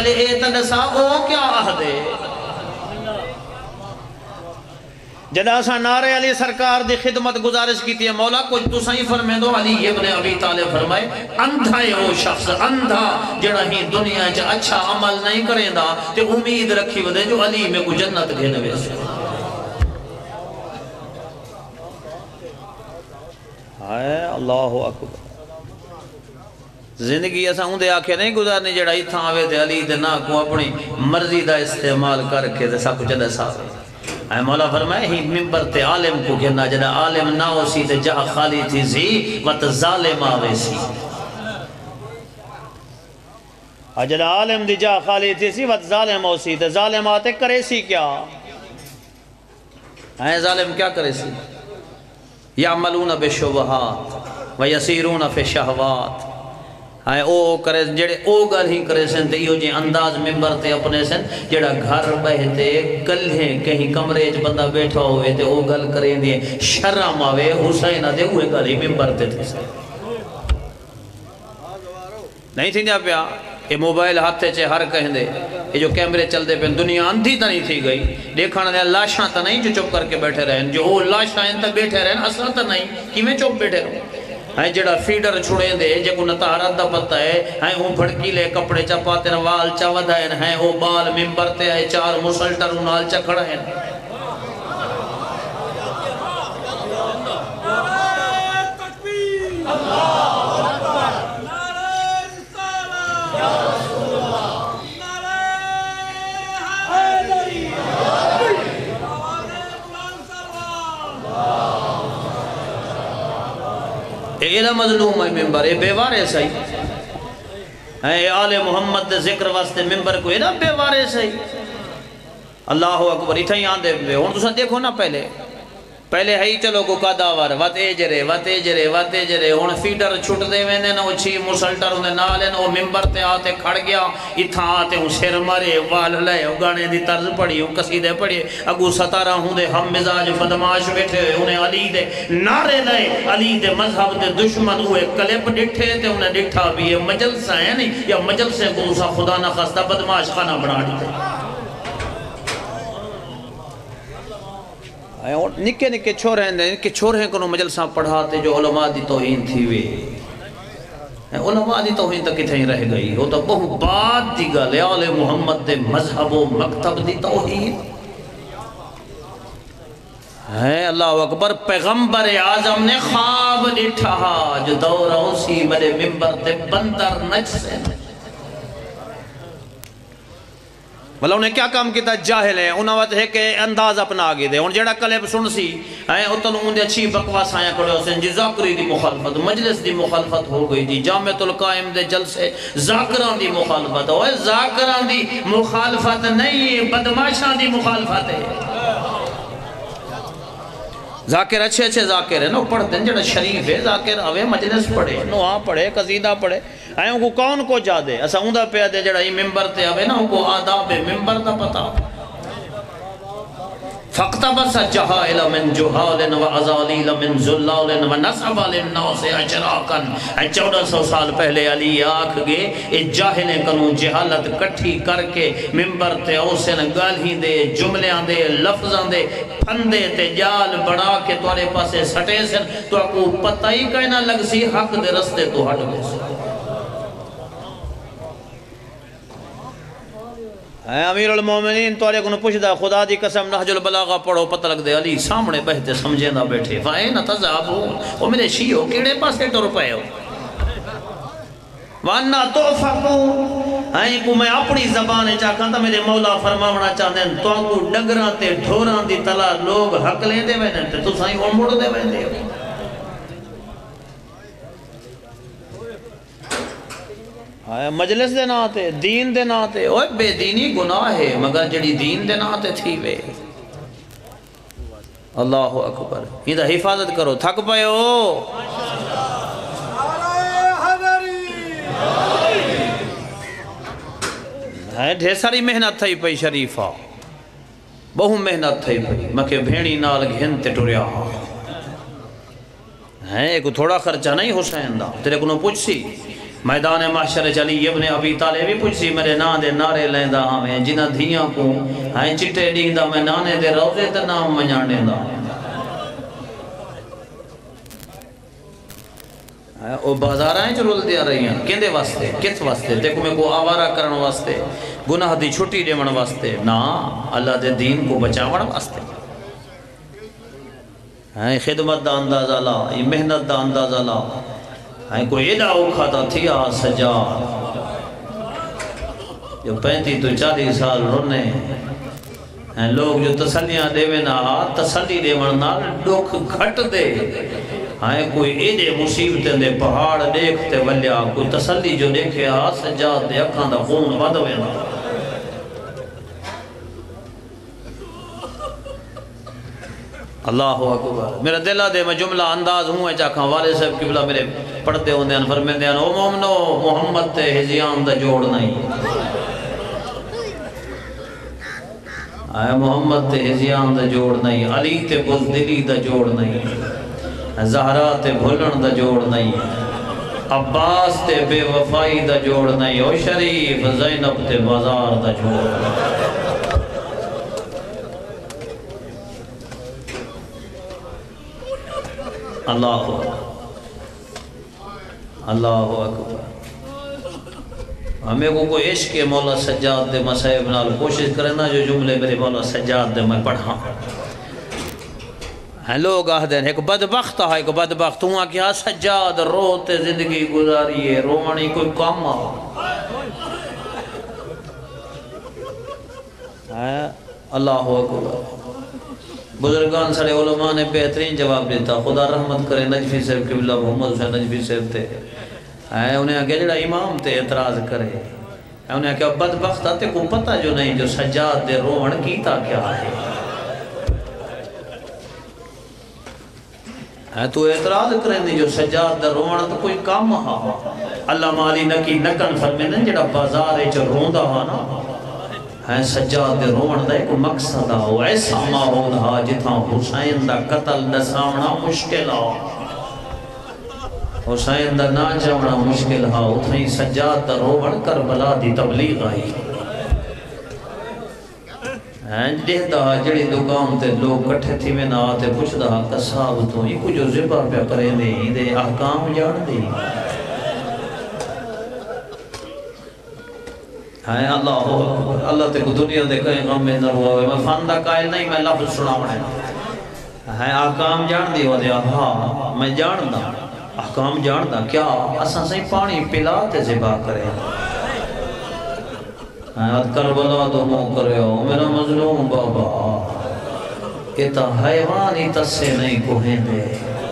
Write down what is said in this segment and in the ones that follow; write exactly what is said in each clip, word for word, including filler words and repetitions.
پہلے اے تنسا او کیا عہدے جدا سا نعرے علی سرکار دی خدمت گزارش کی تھی مولا کچھ تو سہی فرمے دو علی ابن ابی طالب فرمائے اندھا ہے وہ شخص اندھا جڑا ہی دنیا چا اچھا عمل نہیں کریں دا تے امید رکھی ودے جو علی میں کو جنت گھنے ویسے آئے اللہ اکبر زندگی ایسا ہوں دے آکھے نہیں گزارنی جڑا ہی تھا آوے دے علی دے نا کو اپنی مرضی دا استعمال کر کے دے سا کچھ دے ساتھ اے مولا فرمائے ہی ممبر تے عالم کو کہنا جنہ عالم نہ ہو سی تے جہاں خالی تھی سی وقت ظالم آوے سی جنہ عالم دی جہاں خالی تھی سی وقت ظالم ہو سی تے ظالم آتے کرے سی کیا اے ظالم کیا کرے سی یعملون بشبہات ویسیرون فی شہوات آئے او کرے جڑے او گل ہی کرے سن تے ایو جی انداز ممبر تے اپنے سن جڑا گھر بہتے کلہیں کہیں کمرے چ بندہ بیٹھا ہوئے تے او گل کریں دیئے شرم آوے حسین دے ہوئے گل ہی ممبر تے تھے نہیں تھی جا پیا یہ موبائل ہاتھے چے ہر کہیں دے یہ جو کیمرے چل دے پہ دنیا اندھی تا نہیں تھی گئی دیکھانا دے لاشاں تا نہیں جو چپ کر کے بیٹھے رہن جو او لاشاں تا بیٹھے رہن اصلا تا نہیں کی میں چپ بیٹھے رہن ہیں جڑا فیڈر چھوڑیں دے جے کو نتارت دا پتہ ہے ہیں وہ بھڑکی لے کپڑے چا پاتے نا وال چا ودھائن ہیں وہ بال ممبر تے آئے چار مسلٹر انال چا کھڑا ہیں اے مظلوم ہے ممبر اے بیوارے سہی اے آل محمد دے ذکر واسطے ممبر کو اے نا بیوارے سہی اللہ اکبر اتھا ہی آن دے بے ہون تو سا دیکھو نا پہلے پہلے ہے ہی چلو کو کا داور وات اے جرے وات اے جرے وات اے جرے ہون فیڈر چھوٹ دے ویندے نا وہ چھی مسلٹر ہوندے نالے نا وہ ممبر تے آتے کھڑ گیا اتھا آتے ہوں سیر مرے وال لے گانے دی طرز پڑی ہوں قصیدے پڑی اگو ستارہ ہوں دے ہم مزاج فدماش بیٹھے ہوئے انہیں علی دے نعرے لے علی دے مذہب دے دشمن ہوئے کلپ ڈٹھے تے انہیں ڈٹھا بھی یہ مجلسہ ہے نہیں یا مجلسے کو اسا خدا نہ خستہ بدماش خانہ بنا دیتے نکے نکے چھوڑ ہیں نکے چھوڑ ہیں کنو مجلسہ پڑھاتے جو علماء دی توہین تھی وے علماء دی توہین تک کتھیں رہ گئی وہ تو بہت بات دی گل آل محمد دے مذہب و مکتب دی توہین ہے اللہ اکبر پیغمبر اعظم نے خواب لٹھا جو دورہ اسی میرے ممبر تے بندر نچ سے بھلا انہیں کیا کام کیتا جاہل ہے انہوں وقت ہے کہ انداز اپنا آگے دے ان جیڑا کلب سن سی اتن ان دے اچھی بکواس آیا کھڑے حسین جی ذاکری دی مخالفت مجلس دی مخالفت ہو گئی جی جامعۃ القائم دے جلسے ذاکران دی مخالفت ہوئے ذاکران دی مخالفت نہیں بدماشان دی مخالفت ہے ذاکر اچھے اچھے ذاکر ہیں نو پڑھتے ہیں جڑا شریف ہے ذاکر آوے مجلس پڑھے نو آ پڑھے قصیدہ پڑھے آئیں کو کون کو جا دے اسا اوندہ پہ دے جڑا ہی ممبر تے آوے نا کو آداب ممبر دا پتا فَقْتَبَسَ جَهَائِلَ مِن جُهَالٍ وَعَزَالِيلَ مِن زُلَّالٍ وَنَسْعَبَ لِلنَّاسِ عَشْرَاقًا چودہ سو سال پہلے علی آکھ گے اے جاہلیں کنوں جہالت کٹھی کر کے ممبر تے اوسن گالہی دے جملیاں دے لفظاں دے پھندے تے جال بڑا کے توارے پاسے سٹے سن تو اکو پتہ ہی کہنا لگ سی حق دے رستے تو ہٹ گئے سی اے امیر المومنین تو علیہ کو پوچھ دا خدا دی قسم نحج البلاغہ پڑھو پتہ لگ دے علی سامنے بہتے سمجھیں دا بیٹھے فائن تذابو وہ میرے شیعو کیڑے پاسے ٹر پائے ہو وَأَنَّا تُعْفَقُونَ آئیں کو میں اپنی زبانیں چاہاں تا میرے مولا فرماونا چاہتے ہیں تو کو ڈگران تے ڈھوران دی تلا لوگ حق لے دے وینے تے تو سائیں اور مڑ دے وینے مجلس دے ناتے دین دے ناتے اوہ بے دینی گناہ ہے مگر جڑی دین دے ناتے تھی وے اللہ اکبر یہ دا حفاظت کرو تھک پائے ہو ڈھیر ساری محنت تھئی پئی شریفہ بہو محنت تھئی پئی مکہ بھیڑی نال گھن تے ٹریا ہے ایک تھوڑا خرچہ نہیں حسین دا تیرے کو نو پوچھ سی میدان محشر چلی ابن ابی طالب بھی پوچھ سی میرے نام دے نعرے لیندہ ہمیں جنہ دھیاں کو ہائیں چٹے ڈیندہ میں نانے دے روزے تے نام منجانے دا وہ بازار آئیں جو رول دیا رہی ہیں کیندے واسطے کس واسطے دیکھو میں کو آوارہ کرن واسطے گناہ دی چھٹی دے من واسطے نا اللہ دے دین کو بچاون واسطے خدمت دا اندازہ لا محنت دا اندازہ لا کوئی ایڈا اوکھا تا تھیا سجاد جو پینتی تو چالی سال رونے لوگ جو تسلیاں دے میں نہ تسلی دے ورنہ ڈوکھ گھٹ دے ہائیں کوئی ایڈے مصیبتیں دے پہاڑ دیکھتے ولیا کوئی تسلی جو دیکھے آ سجاد دے اکھاں دا خون ودوے نا اللہ اکبر میرا دلہ دے میں جملہ انداز ہوں ہے چاکھاں والے صاحب کی بلا میرے پڑھتے ہوں دے ان فرمیندے ہیں او مومنو محمد تے ہزیان دا جوڑ نہیں آئے محمد تے ہزیان دا جوڑ نہیں علی تے بزدلی دا جوڑ نہیں زہرہ تے بھولن دا جوڑ نہیں عباس تے بے وفائی دا جوڑ نہیں او شریف زینب تے بازار دا جوڑ نہیں اللہ اللہ اکبر ہمیں کو کوئی عشق مولا سجاد دے مسائب نال کوشش کرنا جو جملے میرے مولا سجاد دے میں پڑھا لوگ آہدے ہیں ایک بدبخت ہے ایک بدبخت ہوں کیا سجاد روتے زندگی گزاری ہے رومانی کوئی کام اللہ اکبر بزرگان سڑے علماء نے بہترین جواب دیتا خدا رحمت کرے نجفی صاحب قبلہ محمد حسین نجفی صاحب تے انہیں آگے جڑا امام تے اعتراض کرے انہیں آگے بدبخت آتے کو پتہ جو نہیں جو سجاد دے روحن کیتا کیا ہے تو اعتراض کریں دی جو سجاد دے روحن تو کوئی کام ہا اللہ مالی نکی نکن فرمینے جڑا بازار جو روندہ ہا نا ہے سجاد دے روحن دا ایک مقصد ہو ایسا ماحول ہا جتھاں حسین دا قتل نسامنا مشکل ہو حسین دا نا جاونا مشکل ہا اتھائی سجاد دا روحن کربلا دی تبلیغ آئی دیکھ دا جڑی دکان تے لوگ کٹھے تھی میں نہ آتے پوچھ دا قصاب تو یہ کچھ زبا پہ کرے دے دے احکام جان دے ہے اللہ اللہ تے کو دنیا دے کہیں غم میں نہ ہوا میں فاندہ قائل نہیں میں لفظ سنا پڑے ہے احکام جان دی ہو دے ہاں میں جان دا احکام جان دا کیا اساں سے پانی پلا تے زبا کرے حیات کربلا تو مو کرے ہو میرا مظلوم بابا اتا حیوانی تسے نہیں کوہیں دے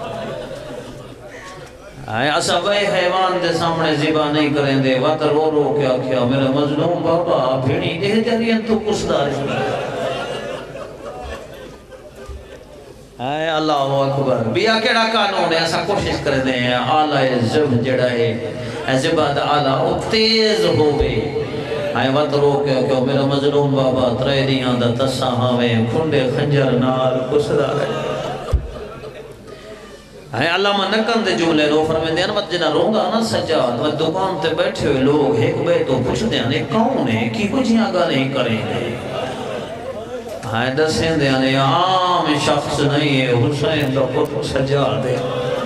ایسا بھائی حیوان دے سامنے زبا نہیں کریں دے وقت رو رو کیا کیا میرا مظلوم بابا بھیڑی دے جرین تو کس داری اے اللہ اکبر بیا کیڑا قانون ہے ایسا کوشش کریں دے آلہ زب جڑا ہے زباد آلہ او تیز ہوئے آئے وقت رو کیا کیا میرا مظلوم بابا ترے دیاں دا تسا ہمیں کھنڈے خنجر نال کس داری ہے علامہ نکن دے جملے لو فرمیندے ہیں وقت جنہ رونگا نا سجاد وقت دکان تے بیٹھے ہوئے لوگ ایک بے تو پوچھ دے ہیں کون ہے کی کچھ یہاں گا نہیں کریں گے ہے دسیں دے ہیں عام شخص نہیں ہے حسین دا خود سجاد ہے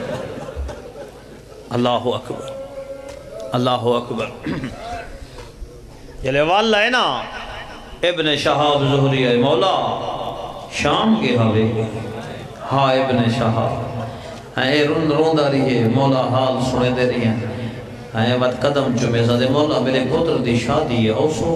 اللہ اکبر اللہ اکبر جلے والا ہے نا ابن شہاب زہری ہے مولا شام کے ہوئے ہاں ابن شہاب اے رون روندہ رہی ہے مولا حال سنے دے رہی ہیں اے وقت قدم چمے سا دے مولا میرے پتر دی شادی ہے اوسو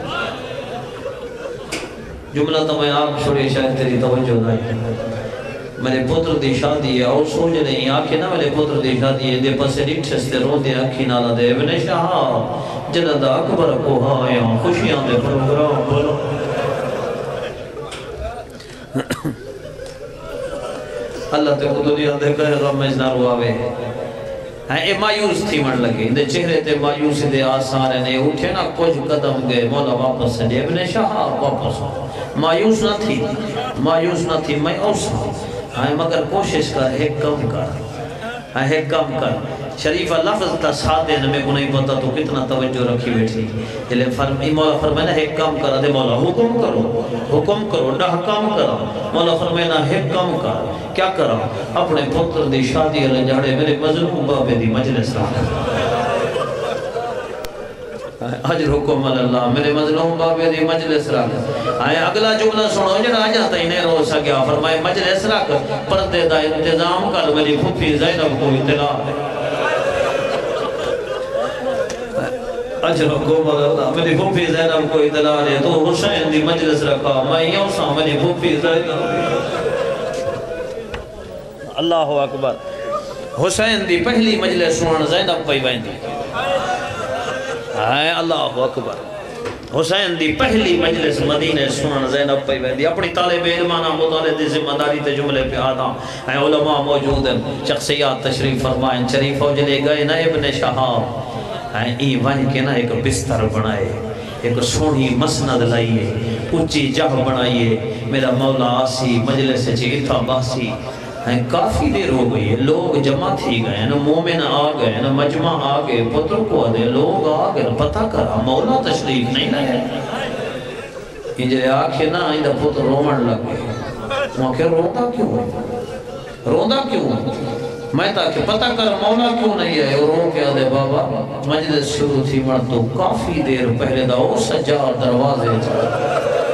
جملہ تو میں آپ چھوڑی شاید تیری توجہ نہیں میرے پتر دی شادی ہے اوسو جو نہیں آکے نا میرے پتر دی شادی ہے دے پسے ریٹھس دے رو دے اکھی نالا دے ابن شہاب جنہ دا اکبر کو ہاں خوشیاں دے پروگرام بولو اللہ تے کو دنیا دے کہے غم میں نہ رواوے اے مایوس تھی من لگے دے چہرے تے مایوسی دے آثار نے اٹھے نا کچھ قدم گئے مولا واپس سے ابن شہاب واپس مایوس نہ تھی مایوس نہ تھی میں اوسا اے مگر کوشش کر ایک کم کر ایک کم کر شریفہ لفظ تا سادے نمیں کو نہیں پتا تو کتنا توجہ رکھی بیٹھی جلے فرمی مولا فرمائنا ایک کام کرا دے مولا حکم کرو حکم کرو ڈاہ کام کرا مولا فرمائنا ایک کام کر کیا کرا اپنے پتر دی شادی علی جاڑے میرے مظلوم بابے دی مجلس رہا حجر حکم اللہ میرے مظلوم بابے دی مجلس رکھ آئے اگلا جملہ سنو جڑا آجاتا ہی نہیں رو سکیا فرمائے مجلس رکھ پردے دا انتظام کر میری پھپھی زینب کو اطلاع ہے حجر حکم اللہ میری پھپھی زینب کو اطلاع ہے تو حسین دی مجلس رکھا میں یوں سا میری پھپھی زینب اللہ اکبر حسین دی پہلی مجلس سنن زینب پئی ویندی آئے اللہ اکبر حسین دی پہلی مجلس مدینہ سنن زینب پہ ویندی اپنی طالب علمانہ مطالعہ دی ذمہ داری تے جملے پہ آدھا اے علماء موجود ہیں شخصیات تشریف فرمائیں شریف ہو جلے گئے نا ابن شہاب اے ای ون کے نا ایک بستر بنائے ایک سونی مسند لائیے اچھی جہ بنائیے میرا مولا آسی مجلس چیتا باسی کافی دیر ہو گئی ہے لوگ جمع تھی گئے نا مومن آ گئے نا مجمع آ گئے پتر کو آدھے لوگ آ گئے پتہ کرا مولا تشریف نہیں لگے انجھے آکھے نا ایدہ پتر رومن لگ گئے وہاں کہ روندہ کیوں ہے روندہ کیوں ہے میں تاکہ پتہ کر مولا کیوں نہیں ہے اور رو کے آدھے بابا مجلس شروع تھی مر تو کافی دیر پہلے دا او سجار دروازے چاہے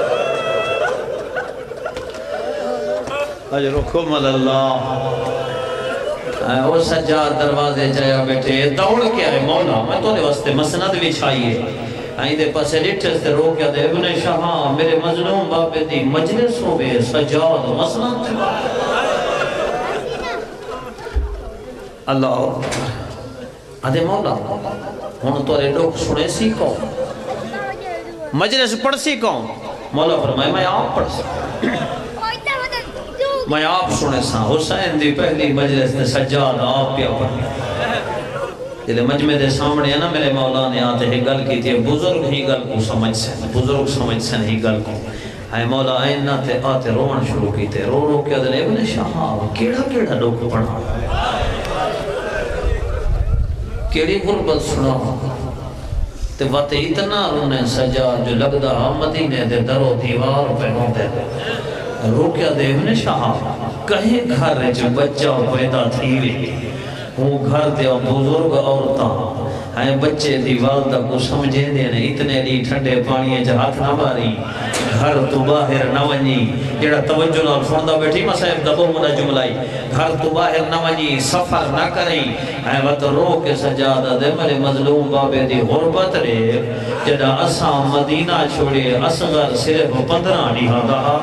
اجر حکم اللہ وہ سجاد دروازے جایا بیٹھے دوڑ کے آئے مولا میں تو دے واسطے مسند بھی چھائیے آئیں دے پاسے لٹھے سے رو کیا دے ابن شاہاں میرے مظلوم باپے دی مجلسوں میں سجاد مسند اللہ آدھے مولا ہون تو رے لوگ سنے سی کون مجلس پڑھ سی کون مولا فرمائے میں آپ پڑھ سی میں آپ سنے سا حسین دی پہلی مجلس نے سجاد آپ پیا پڑھ جلے مجمع دے سامنے ہے نا میرے مولا نے آتے ہی گل کی تھی بزرگ ہی گل کو سمجھ سے بزرگ سمجھ سے نہیں گل کو اے مولا آئین تے آتے روان شروع کی تے رو رو کیا دلے ابن شاہاں کیڑا کیڑا لوگ پڑھا کیڑی غربت سنا تے وقت اتنا رونے سجاد جو لگدا مدینے دے درو دیوار پہ ہوں دے روکیا دے ابن شاہاں کہیں گھر جو بچہ پیدا تھی وی وہ گھر دے بزرگ عورتاں ہیں بچے دی والدہ کو سمجھے دینے اتنے لی ٹھنڈے پانیے جا ہاتھ نہ ماری گھر تو باہر نہ ونی جڑا توجہ نال سندا بیٹھی مسائب دبو منا جملائی گھر تو باہر نہ ونی سفر نہ کریں ہیں وقت رو کے سجادہ دے میرے مظلوم بابے دی غربت رے جڑا اساں مدینہ چھوڑے اصغر صرف پندرہ ڈیہاں رہا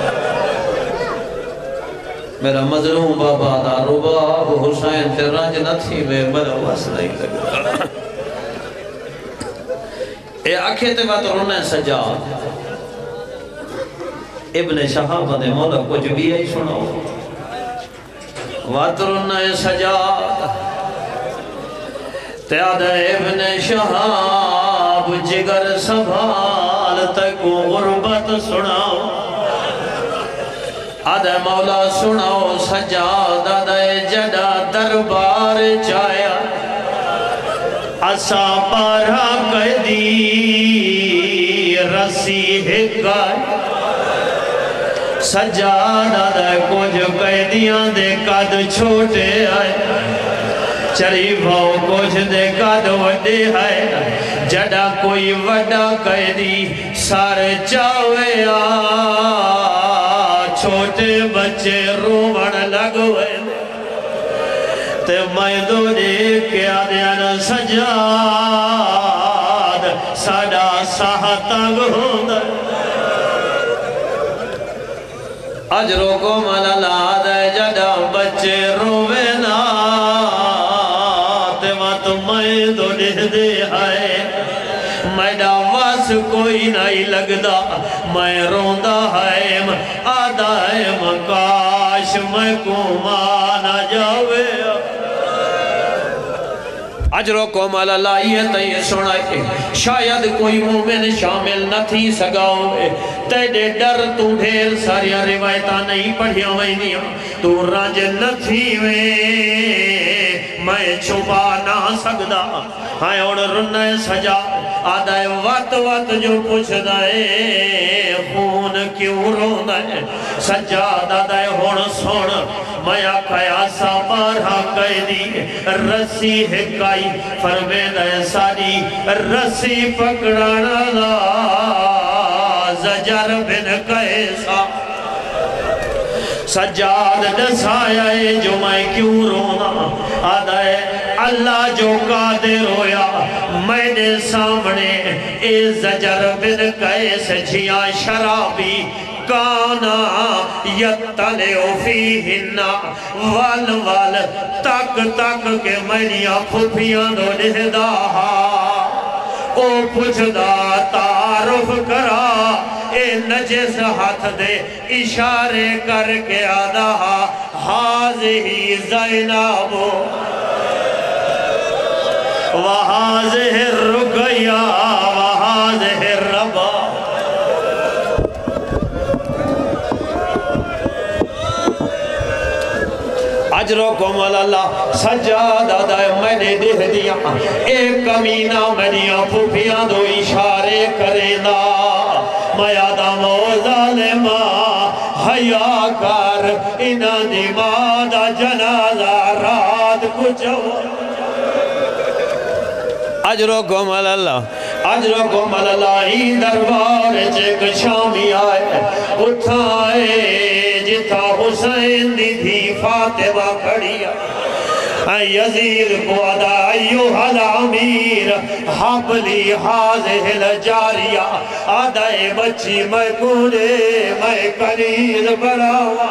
میرا مظلوم بابا دا رباب حسین تے رنج نہ تھی میں میرا وس نہیں لگا اے آنکھیں تے بات رونے سجاد ابن شہاب دے مولا کچھ بھی ہے سنو وات رونے سجاد تے آدھے ابن شہاب جگر سبھال تک غربت سناؤ آدھے مولا سناؤ سجاد آدھے جڑا دربار چایا اسا پارا قیدی رسی ہکائے سجاد آدھے کچھ قیدیاں دے قد چھوٹے آئے شریفوں کچھ دے قد وڈے آئے جڑا کوئی وڈا قیدی سار چاوے آ چھوٹے بچے رومن لگوے تے میں دو دیکھ کے آدھیان سجاد ساڑا ساہتاں گھوندہ اجروں کو ملالہ دے جڑا بچے روے نا تے ماں تو میں دو دیکھ دے آئے میڈا واس کوئی نہیں لگدا میں روندہ ہے آدھا ہے مکاش میں کو مانا جاوے اجروں کو مالا لائیت یہ سنائے شاید کوئی مومن شامل نہ تھی سگاؤ تیرے ڈر تو ڈھیر ساریاں روایتاں نہیں پڑھیا وینیاں تو رانج نہ تھی وے میں چھپا نہ سکدا ہائے اور رنے سجا آدھائے وقت وقت جو پوچھ دائے خون کیوں رو دائے سجاد آدھائے ہون سون میں آکھایا سا بارہا قیدی رسی ہکائی فرمے دائے ساری رسی پکڑانا دا زجر بن قیسا سجاد دسایا جو میں کیوں رونا آدھائے اللہ جو قادر ہویا میں نے سامنے اے زجر بن قیس جھیا شرابی کانا یتلیو فیہنا وال وال تک تک کے میریاں پھوپیاں دو لہدہ او پوچھدا تعارف کرا اے نجس ہاتھ دے اشارے کر کے آدھا حاضی زینب وحاضی الرقیہ وحاضی الربا اجرکم اللہ سجاد آدھائے میں نے دہ دیا ایک کمینہ میریاں پھوپیاں دو اشارے کرے دا میں آدم و ظالمہ حیاء کر انہ دیمادہ جنازہ رات کچھ اجرکم اللہ اجرکم اللہ ہی دربار چک شامی آئے اٹھائے جتا حسین دی تھی فاطمہ کھڑیا یزید کو ادا ایوہ الامیر حبلی حاضح الجاریہ آدھائے بچی میں کنے میں کنیز بڑھاوا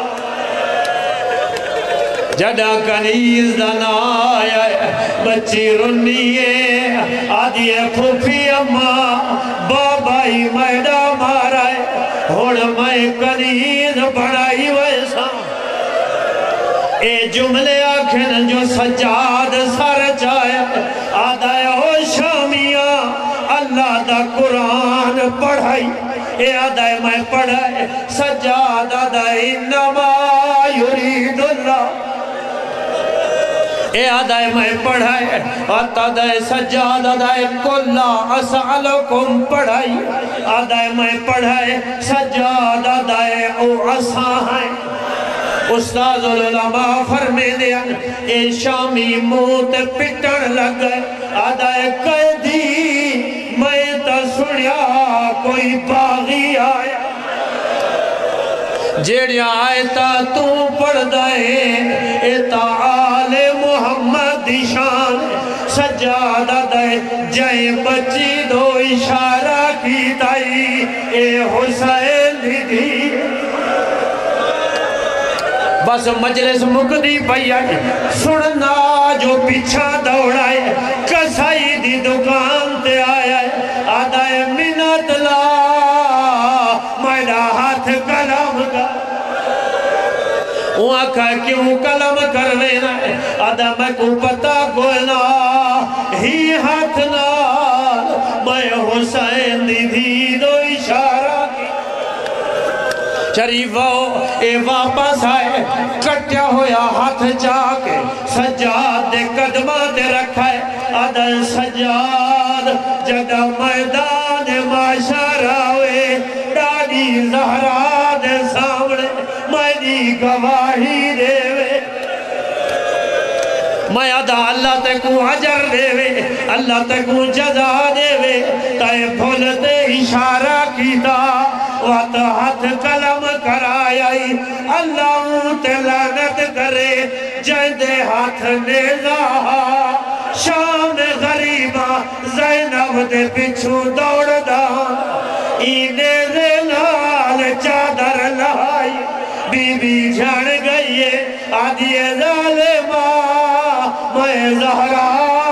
جڑا کنیز دنا آیا بچی رنیے آدھیے پھوپی اممہ بابائی میڈا مارائے ہوڑ میں کنیز بڑھائی ویسا اے جملے آکھن جو سجاد سر چاہے آدھائے ہو شامیاں اللہ دا قرآن پڑھائی اے آدھائے میں پڑھائے سجاد آدھائے انما یرید اللہ اے آدھائے میں پڑھائے آدھائے سجاد آدھائے کلا اسعلکم پڑھائی آدھائے میں پڑھائے سجاد آدھائے او عصاہیں استاذ العلماء فرمے دیا اے شامی موت پٹن لگ گئے آدھائے قیدی میں تا سنیا کوئی باغی آیا جیڑیا آئے تا تو پڑھ دائے اے تا آل محمد شان سجادہ دائے جائے بچی دو اشارہ کی دائی اے حسین دی دی بس مجلس مقدی پیا سننا جو پیچھا دوڑائے کسائی دی دکان تے آیا آدھائے منت لا میرا ہاتھ کلام کا وہاں کہا کیوں کلام کروینا آدھا میں کو پتا کوئنا ہی ہاتھ نال میں حسین دی دی دو اشارہ کی شریفہ اے واپس آئے کٹیا ہویا ہاتھ چاکے سجاد دے قدمہ دے رکھا ہے آدھا سجاد جگہ میدان معاشرہ ہوئے ڈاڑی زہرہ دے سامنے میری گواہی دے وے میں آدھا اللہ تے کو عجر دے وے اللہ تے کو جزا دے وے تے بھولتے اشارہ کیتا وقت ہاتھ کلم کرائی اللہ تے لعنت کرے جیندے ہاتھ نیزا شام غریبہ زینب دے پچھو دوڑ دا اینے دے نال چادر لائی بی بی جھڑ گئی آدھی ظالمہ میں زہرہ